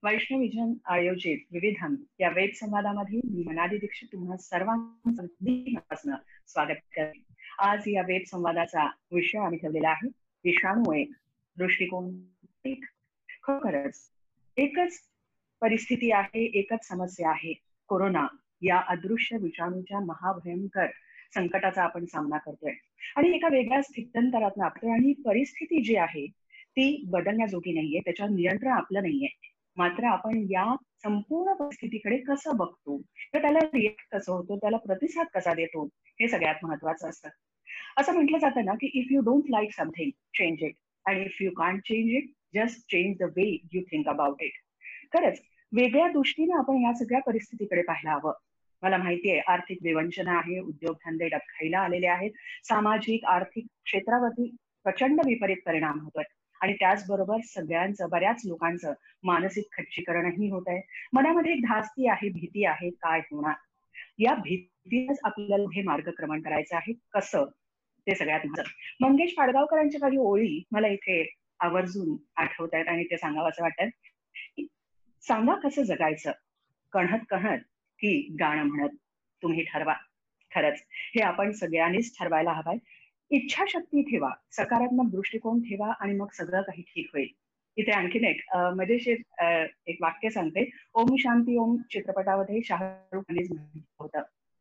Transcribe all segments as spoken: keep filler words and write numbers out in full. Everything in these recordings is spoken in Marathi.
वैष्णविजन आयोजित विविधम या वेब संवादामध्ये मी मनाली दीक्षित तुम्हा सर्वांचं मनापासून स्वागत करते. आज या वेब संवादाचा विषय आम्ही ठेवलेला आहे विषाणू एक दृष्टिकोन. एक खरोखरच एकच परिस्थिती आहे, एकच समस्या आहे. कोरोना या अदृश्य विषाणूच्या महाभयंकर संकटाचा आपण सामना करतोय आणि एका वेगळ्या स्थित्यंतरात आपतोय आणि परिस्थिती जी आहे ती बदलण्याजोगी नाहीये, त्याच्यावर नियंत्रण आपलं नाहीये. मात्र आपण या संपूर्ण परिस्थितीकडे कसं बघतो, तर त्याला रिएक्ट कसं होतो, त्याला प्रतिसाद कसा देतो, हे सगळ्यात महत्वाचं असतं. असं म्हटलं जातं ना की if you don't like something change it, आणि if you can't change it just change the way you think about it. खरंच वेगळ्या दृष्टीने आपण या सगळ्या परिस्थितीकडे पाहायला हवं. मला माहितीये आर्थिक विवंचना आहे, उद्योगधंदे डबघाईला आलेले आहेत, सामाजिक आर्थिक क्षेत्रावरती प्रचंड विपरीत परिणाम होतोय आणि त्याचबरोबर सगळ्यांचं बऱ्याच लोकांचं मानसिक खच्चीकरणही होत आहे. मनामध्ये एक धास्ती आहे, भीती आहे, काय होणार. या भीतीनेच आपल्याला हे मार्गक्रमण करायचं आहे. कसं ते सगळ्यात महत्त्वाचं. मंगेश पाडगावकरांच्या काही ओळी मला इथे आवर्जून आठवत आहेत आणि ते सांगावं असं वाटतं. सांगा कसं जगायचं, कणहत कणहत की गाणं म्हणत, तुम्ही ठरवा. खरंच हे आपण सगळ्यांनीच ठरवायला हवंय. इच्छाशक्ती ठेवा, सकारात्मक दृष्टिकोन ठेवा आणि मग सगळं काही ठीक होईल. इथे आणखीन एक मजेशीर एक वाक्य सांगते. ओम शांती ओम चित्रपटामध्ये शाहरुख खानने म्हटलं होतं,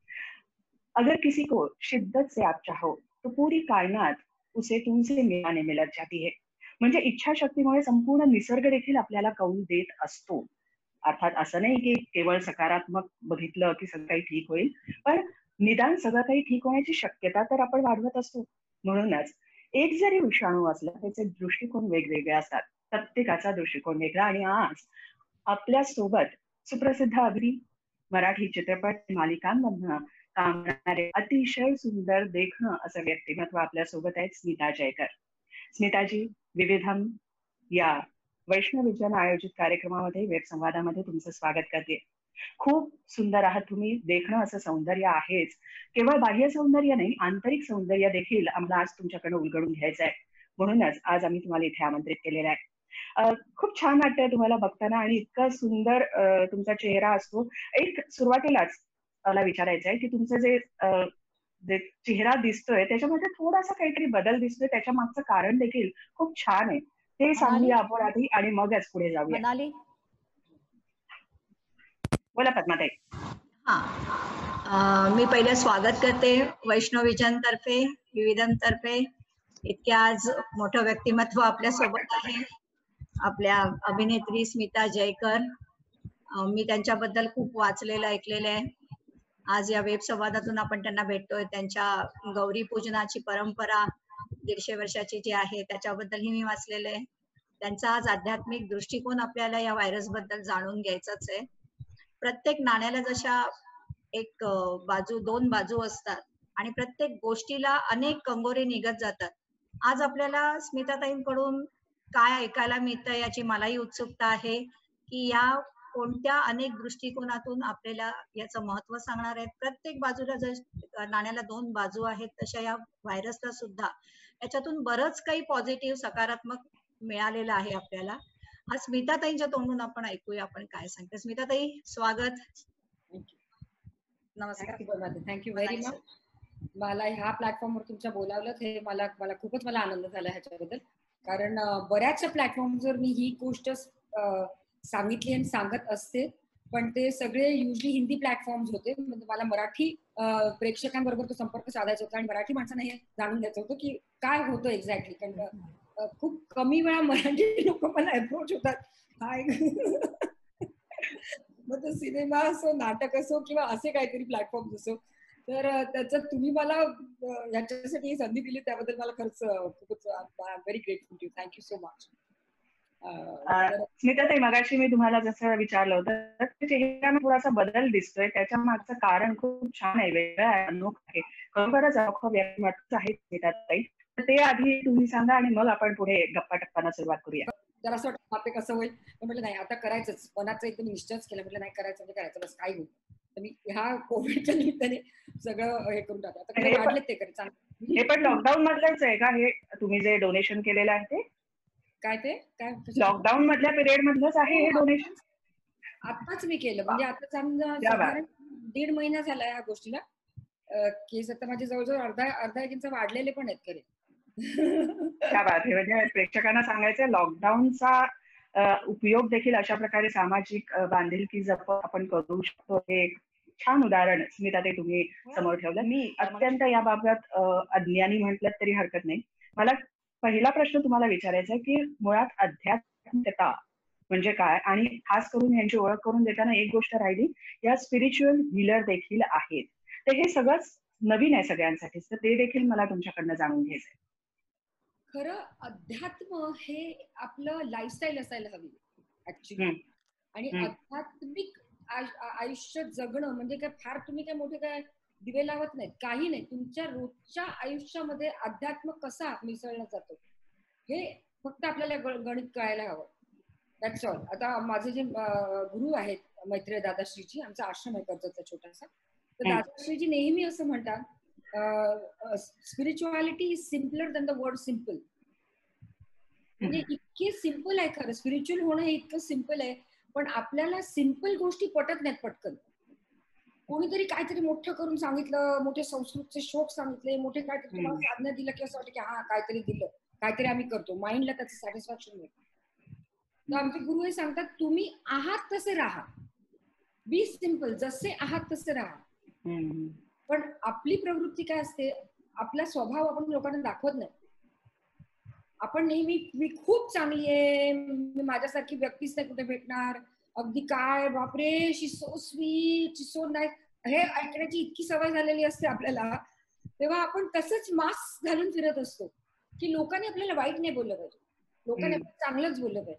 अगर किसी को शिद्दत से आप चाहो तो पूरी कायनात उसे तुमसे मिलाने मिलत जाती है. म्हणजे इच्छाशक्तीमुळे संपूर्ण निसर्ग देखील आपल्याला कौल देत असतो. अर्थात असं नाही की केवळ सकारात्मक बघितलं की सगळं काही ठीक होईल, पण निदान सगळं काही ठीक होण्याची शक्यता तर आपण वाढवत असतो. म्हणूनच एक जरी विषाणू असला त्याचे दृष्टिकोन वेगवेगळे असतात, प्रत्येकाचा दृष्टिकोन वेगळा. आणि आज आपल्या सोबत सुप्रसिद्ध अगदी मराठी चित्रपट मालिकांमधनं काम करणारे अतिशय सुंदर देखणं असं व्यक्तिमत्व आपल्या सोबत आहेत, स्मिता जयकर. स्मिताजी, विविधम या वैष्णविजन आयोजित कार्यक्रमामध्ये वेब संवादामध्ये तुमचं स्वागत करते. खूप सुंदर आहात तुम्ही, देखणं असं सौंदर्य आहेच. केवळ बाह्य सौंदर्य नाही, आंतरिक सौंदर्य देखील आम्हाला आज तुमच्याकडे उलगडून घ्यायचं आहे. म्हणूनच आज आम्ही तुम्हाला इथे आमंत्रित केलेलं आहे. खूप छान वाटतंय तुम्हाला बघताना आणि इतका सुंदर तुमचा चेहरा असतो. एक सुरुवातीलाच मला विचारायचं आहे की तुमचं जे जे चेहरा दिसतोय त्याच्यामध्ये थोडासा काहीतरी बदल दिसतोय, त्याच्या मागचं कारण देखील खूप छान आहे, ते सांगूया आपण आधी आणि मगच पुढे जाऊया. मनाली, बोला पद्माताई. हा, मी पहिले स्वागत करते वैष्णविजन तर्फे, विविधम तर्फे. इतक्या आज मोठं व्यक्तिमत्व आपल्या सोबत आहे, आपल्या अभिनेत्री स्मिता जयकर. मी त्यांच्याबद्दल खूप वाचलेलं ऐकलेलं आहे. आज या वेब संवादातून आपण त्यांना भेटतोय. त्यांच्या गौरी पूजनाची परंपरा दीडशे वर्षाची जी आहे त्याच्याबद्दलही मी वाचलेलं आहे. त्यांचा आज आध्यात्मिक दृष्टिकोन आपल्याला या व्हायरस बद्दल जाणून घ्यायचाच आहे. प्रत्येक नाण्याला जशा एक बाजू दोन बाजू असतात आणि प्रत्येक गोष्टीला अनेक कंगोरे निघत जातात. आज आपल्याला स्मिताताईंकडून काय ऐकायला मिळतं याची मलाही उत्सुकता आहे की या कोणत्या अनेक दृष्टिकोनातून आपल्याला याचं महत्व सांगणार आहेत. प्रत्येक बाजूला जर नाण्याला दोन बाजू आहेत तशा या व्हायरसला सुद्धा याच्यातून बरंच काही पॉझिटिव्ह सकारात्मक मिळालेलं आहे आपल्याला. आज स्मिताताईंच्या तोंडून आपण ऐकूया आपण काय सांगते. स्मिताताई, स्वागत. नमस्कार. Thank you very much. मला ह्या प्लॅटफॉर्मवर तुमच्या बोलावलं हे मला मला खूपच मला आनंद झाला ह्याच्याबद्दल. कारण बऱ्याचशा प्लॅटफॉर्मवर मी ही गोष्ट सांगितली आणि सांगत असते, पण ते सगळे युजली हिंदी प्लॅटफॉर्म्स होते. म्हणजे मला मराठी प्रेक्षकांबरोबर तो संपर्क साधायचा होता आणि मराठी माणसांना हे जाणून घ्यायचं होतं की काय होतं एक्झॅक्टली. कारण खूप कमी वेळा मराठी लोक मला अप्रोच होतात, हाय मग तो सिनेमा असो, नाटक असो किंवा असे काहीतरी प्लॅटफॉर्म असो, तर त्याच्यात तुम्ही मला याच्यासाठी संधी दिली त्याबद्दल मला खरंच खूपच very grateful to. Thank you so much. Smitatai, मगाशी मी तुम्हाला जसं विचारलं होतं चेहऱ्यामध्ये थोडासा बदल दिसतोय, त्याच्या मागचं कारण खूप छान आहे, वेगळं आहे, अनोखं आहे, खरोखरच अनोखं व्यक्तिमत्व आहे स्मिताताई. ते आधी तुम्ही सांगा आणि मग आपण पुढे गप्पा टप्पांना सुरुवात करूया. जरा असं वाटतं कसं होईल, म्हटलं नाही आता करायचंच, मनाचं एकदम निश्चयच केलं, म्हटलं नाही करायचं म्हणजे करायचं, बस काय होईल. तर मी ह्या कोविडच्या निमित्ताने सगळं हे करून टाकलं. आता वाढलेत ते करे चांगलं. हे पण लॉकडाऊन मधलंच आहे का हे तुम्ही जे डोनेशन केलेलं आहे ते? काय ते काय लॉकडाऊन मधल्या पिरियड मधलंच आहे हे डोनेशन? आताच मी केलं, म्हणजे आता समजा क्या बात. साधारण दीड महिना झाला या गोष्टीला. केस आता माझे जवळजवळ अर्धा अर्धा एक इंच वाढलेले पण आहेत खरे. क्या बात आहे. म्हणजे प्रेक्षकांना सांगायचं लॉकडाऊनचा अ, उपयोग देखील अशा प्रकारे सामाजिक अ, बांधिलकी जपत आपण करू शकतो. हे एक छान उदाहरण स्मिता ते तुम्ही समोर ठेवलं. मी अत्यंत याबाबत अ, अज्ञानी म्हटलं तरी हरकत नाही. मला पहिला प्रश्न तुम्हाला विचारायचा आहे की मुळात आध्यात्मिकता म्हणजे काय, आणि खास करून यांची ओळख करून देताना एक गोष्ट राहिली, या स्पिरिच्युअल हीलर देखील आहेत. तर हे सगळंच नवीन आहे सगळ्यांसाठी, तर ते देखील मला तुमच्याकडनं जाणून घ्यायचंय. खरं अध्यात्म हे आपलं लाईफस्टाईल असायला हवी ऍक्च्युली. हम्म, आणि हम्म, आध्यात्मिक आय- आयुष्य जगणं म्हणजे काय फार तुम्ही काय मोठे काय दिवे लावत नाहीत, काही नाही. तुमच्या रोजच्या आयुष्यामध्ये अध्यात्म कसा मिसळला जातो हे फक्त आपल्याला ग- गणित कळायला हवं. That's all. आता माझे जे अं, गुरु आहेत मैत्रेय दादाश्रीजी, आमचा आश्रम आहे कर्जतचा छोटासा, तर हम्म, दादाश्रीजी नेहमी असं म्हणतात, spirituality is simpler than the word simple. म्हणजे हम्म, इतके सिम्पल आहे खरं, स्पिरिच्युअल होणं हे इतकं सिम्पल आहे, पण आपल्याला सिम्पल गोष्टी पटत नाहीत पटकन. कोणीतरी काहीतरी मोठं करून सांगितलं, मोठे संस्कृतचे श्लोक सांगितले, मोठे काहीतरी तुम्हाला हम्म, साधनं दिलं की असं वाटतं की हा काहीतरी दिलं, काहीतरी आम्ही करतो, माइंडला त्याचं सॅटिस्फॅक्शन मिळतं. तर आमचे गुरु हे सांगतात, तुम्ही आहात तसे राहा, बी सिम्पल, जसे आहात तसे राहा. हम्म. पण आपली प्रवृत्ती काय असते, आपला स्वभाव आपण लोकांना दाखवत नाही. आपण नेहमी मी खूप चांगली आहे, मी माझ्यासारखी व्यक्तीच नाही कुठे भेटणार, अगदी काय बापरे she so sweet she so nice, हे ऐकण्याची इतकी सवय झालेली असते आपल्याला. तेव्हा आपण तसंच मास्क घालून फिरत असतो की लोकांनी आपल्याला वाईट नाही बोललं पाहिजे, लोकांनी आपल्याला चांगलंच बोललं पाहिजे.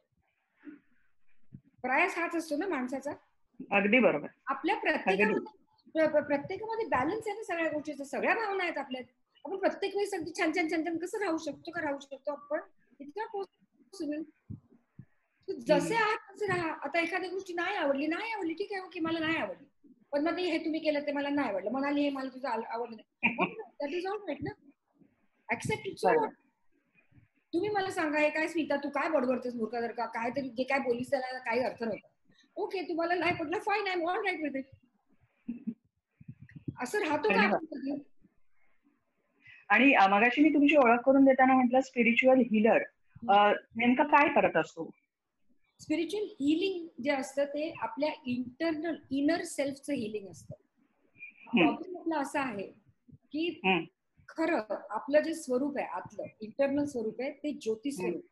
प्रयास हाच असतो ना माणसाचा. अगदी बरोबर. आपल्या अगदी. प्रत्येकामध्ये प्र- प्रत्येकामध्ये बॅलन्स आहे ना सगळ्या गोष्टीचा, सगळ्या भावना आहेत आपल्यात. आपण प्रत्येक वेळेस अगदी छान छान छान छान कसं राहू शकतो का राहू शकतो आपण, इतका पॉसिबल. जसे आहात तसे राहा. आता एखादी गोष्टी नाही आवडली नाही आवडली ठीक आहे, ओके मला नाही आवडली, पण मग हे तुम्ही केलं ते मला नाही आवडलं, म्हणाली हे मला तुझं आल- आवडलं नाही, दॅट इज ऑल राईट ना, ऍक्सेप्ट इट. सो बरोबर. तुम्ही मला सांगा, हे काय स्मिता तू काय बडबडतेस मूर्ख, जर का काहीतरी जे काय बोलीस त्याला काही अर्थ नव्हता, ओके तुम्हाला नाही पडलं, fine, I am all right with it. असं राहतो का अगदी आपण बरोबर. कधी? आणि अ, मगाशी मी तुमची ओळख करून देताना म्हटलं स्पिरिच्युअल हीलर, नेमकं काय करत असतो? स्पिरिच्युअल हिलिंग जे असतं ते आपल्या इंटरनल इनर सेल्फचं हिलिंग असतं. हम्म, प्रॉब्लेम आपला असा आहे की हम्म. खरं आपलं जे स्वरूप आहे आतलं इंटरनल स्वरूप आहे ते ज्योती हम्म. स्वरूप,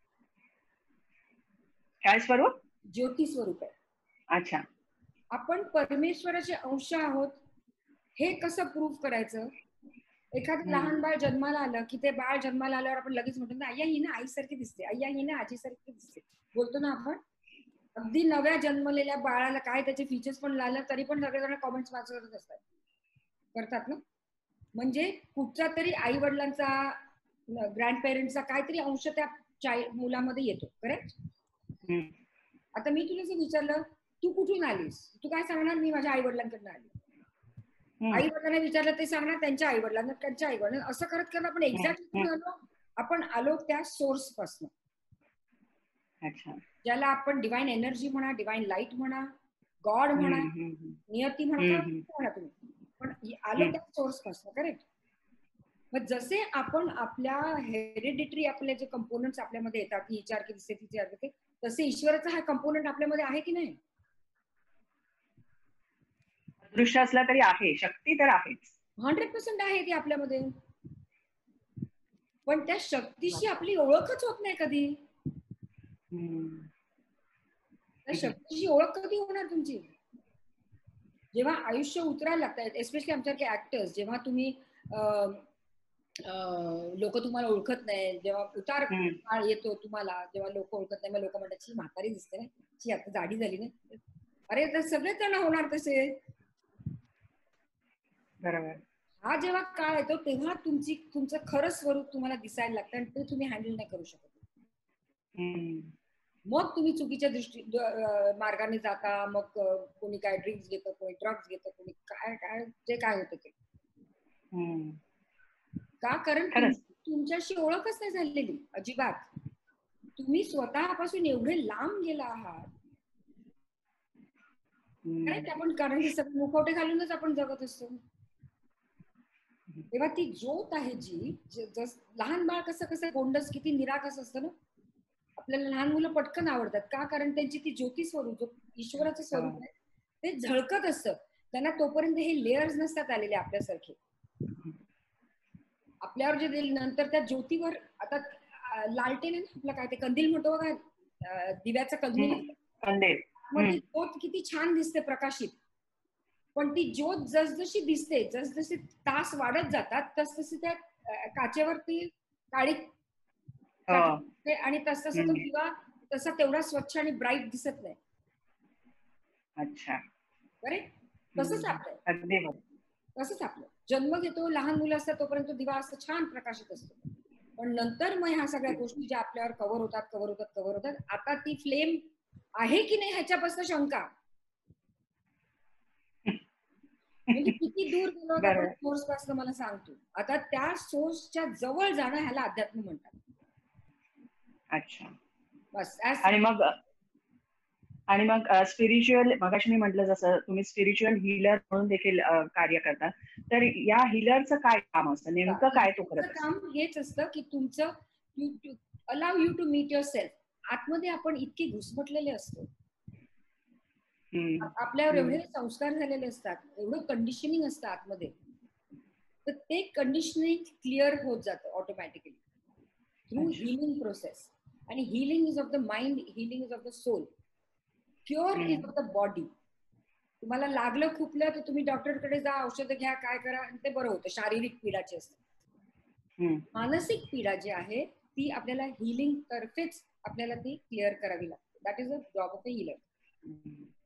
काय स्वरूप? ज्योती स्वरूप आहे. अच्छा. आपण परमेश्वराचे अंश आहोत हे कसं प्रूव्ह करायचं? एखादं हम्म, लहान बाळ जन्माला आलं की ते बाळ जन्माला आल्यावर आपण लगेच म्हणतो ना, अय्या ही ना आईसारखी दिसते, अय्या ही ना आजीसारखी दिसते, बोलतो ना आपण. अगदी नव्या जन्मलेल्या बाळाला काय त्याचे फीचर्स पण लागलं तरी पण सगळेजण कॉमेंट्स वाचत असतात, करतात ना. म्हणजे कुठचा तरी आई वडिलांचा ग्रँड पेरेंट्सचा काहीतरी अंश त्या चाइल्ड मुलामध्ये येतो, करेक्ट? हम्म, आता मी तुला जर विचारलं तू कुठून आलीस, तू काय सांगणार? मी माझ्या आई वडिलांकडनं आली. हम्म, आई वडिलांना विचारलं ते सांगणार त्यांच्या आई वडिलांना, त्यांच्या आई वडिलांना. असं करत करत आपण हम्म, एक्झॅक्ट कुठून हम्म. आलो? आपण आलो त्या सोर्स पासून, अच्छा. ज्याला आपण डिवाइन एनर्जी म्हणा, डिवाइन लाईट म्हणा, गॉड म्हणा, हम्म, हम्म, नियती म्हणा, हम्म, काय हम्म, म्हणा तुम्ही, पण आलो हम्म. त्या सोर्स पासून, करेक्ट? मग जसे आपण आपल्या हेरिडिटरी आपले जे कंपोनंट्स आपल्यामध्ये येतात, ही चार दिसते तिचे अर्थ, तसे ईश्वराचा हा कंपोनंट आपल्यामध्ये आहे की नाही? दृश्य असला तरी आहे, शक्ती तर आहेच. हंड्रेड पर्सेंट आहे ती आपल्यामध्ये, पण त्या शक्तीशी आपली ओळखच होत नाही कधी. हम्म, त्या शक्तीची ओळख कधी होणार तुमची? जेव्हा आयुष्य उतरायला लागतात, एस्पेशली आमच्यासारखे ऍक्टर्स, जेव्हा तुम्ही लोक तुम्हाला ओळखत नाही, जेव्हा उतार हम्म. काळ येतो तुम्हाला, जेव्हा लोक ओळखत नाही, मग लोक म्हणतात ची म्हातारी दिसते ना, ची आता जाडी झाली ना. अरे तर सगळेच जण होणार तसे. बरोबर. हा जेव्हा काळ येतो तेव्हा तुमची तुमचं खरं स्वरूप तुम्हाला दिसायला लागतं आणि ते तुम्ही हँडल नाही करू शकत. हम्म, मग तुम्ही चुकीच्या दृष्टी अं, मार्गाने जाता, मग अं, कोणी काय ड्रिंक्स घेतं, कोणी ड्रग्स घेतं, कोणी काय काय जे काय होतं ते. हम्म. का? कारण खरंच. तुमची तुमच्याशी ओळखच नाही झालेली अजिबात. तुम्ही स्वतःपासून एवढे लांब गेला आहात करेक्ट. आपण कारण हे सगळे मुखवटे घालूनच आपण जगत असतो. तेव्हा ती ज्योत आहे जी जस लहान बाळ कसं कसं गोंडस किती निरागस असतं ना, आपल्याला लहान मुलं पटकन आवडतात का, कारण त्यांची ती ज्योती स्वरूप जो ईश्वराचं स्वरूप आहे ते झळकत असतं. त्यांना तोपर्यंत हे लेयर्स नसतात आलेले आपल्यासारखे. आपल्यावर जे दिल नंतर त्या ज्योतीवर आता लालटेन आहे ना आपलं, काय ते कंदील म्हणतो बघा, दिव्याचा कंदील, मग ती ज्योत किती छान दिसते प्रकाशित. पण ती ज्योत जसजशी दिसते, जसजसे तास वाढत जातात तसतशी त्या काचेवरती काळी आणि तस तसा तो दिवा तसा तेवढा स्वच्छ आणि ब्राईट दिसत नाही. अच्छा. करेक्ट. तसंच आपलं तसंच आपलं जन्म घेतो, लहान मुलं असतात तोपर्यंत दिवा असं छान प्रकाशित असतो. पण नंतर मग ह्या सगळ्या गोष्टी ज्या आपल्यावर कव्हर होतात कव्हर होतात कव्हर होतात आता ती फ्लेम आहे की नाही ह्याच्यापासून शंका. म्हणजे किती दूर गेलो होता आपण सोर्स पासून मला सांगतो. आता त्या सोर्सच्या जवळ जाणं ह्याला अध्यात्म म्हणतात. अच्छा. बस. आणि मग आणि मग स्पिरिच्युअल, मगाशी मी म्हटलं जसं तुम्ही स्पिरिच्युअल हिलर म्हणून देखील कार्य करता, तर या हिलरचं काय काम असतं नेमकं, काय तो करत असतो? काम हेच असतं की तुमचं allow you to meet yourself. आतमध्ये आपण इतके घुसमटलेले असतो, आपल्यावर एवढे संस्कार झालेले असतात, एवढं कंडिशनिंग असतं आतमध्ये, तर ते कंडिशनिंग क्लिअर होत जातं ऑटोमॅटिकली थ्रू हिलिंग प्रोसेस. आणि healing is of the mind, healing is of the soul, cure is of the body. तुम्हाला लागलं खुपलं तर तुम्ही डॉक्टरकडे जा, औषधं घ्या, काय करा, आणि ते बरं होतं. शारीरिक पीडाची असते. मानसिक पीडा जी आहे ती आपल्याला हिलिंग तर्फेच आपल्याला ती क्लिअर करावी लागते. That is a job of a healer.